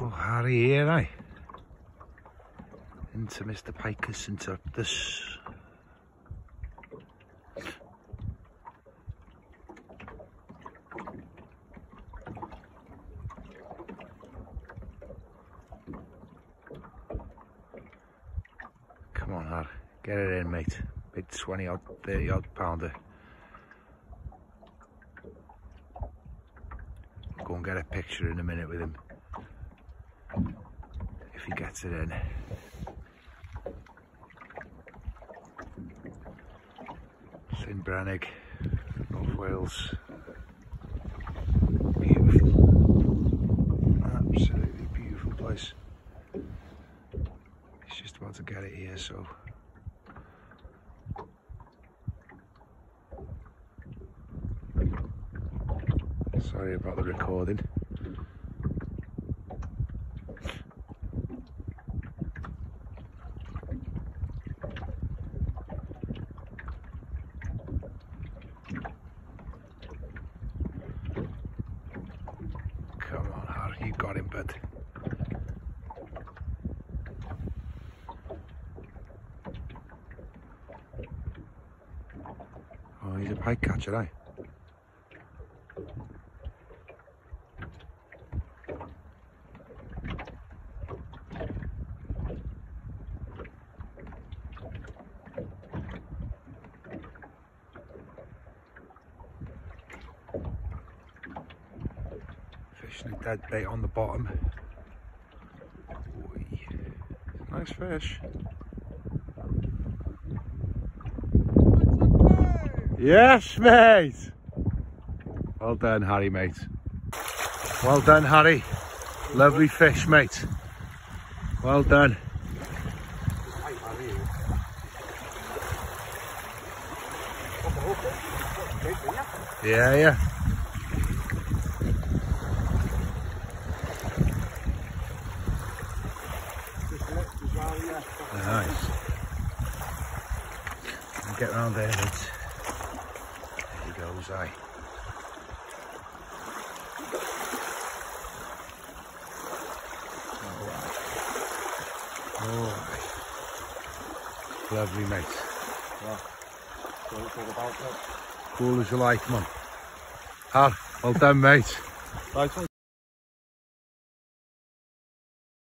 Oh, Harry here, eh? Into Mr. Pike's into this. Come on, Har, get it in, mate. Big 20 odd, 30 odd pounder. Go and get a picture in a minute with him. If he gets it in. Llyn Brenig, North Wales. Beautiful. Absolutely beautiful place. He's just about to get it here, so. Sorry about the recording. Come on, Har, you got him, bud. Oh, he's a pike catcher, eh? Fishing a dead bait on the bottom. Nice fish. Yes, mate. Well done, Harry, mate. Well done, Harry. Lovely fish, mate. Well done. Yeah, yeah. Nice. I'll get round there, mate. There he goes, aye. Oh, lovely, mate. Yeah. Cool as you like, man. Har, well done, mate. Right.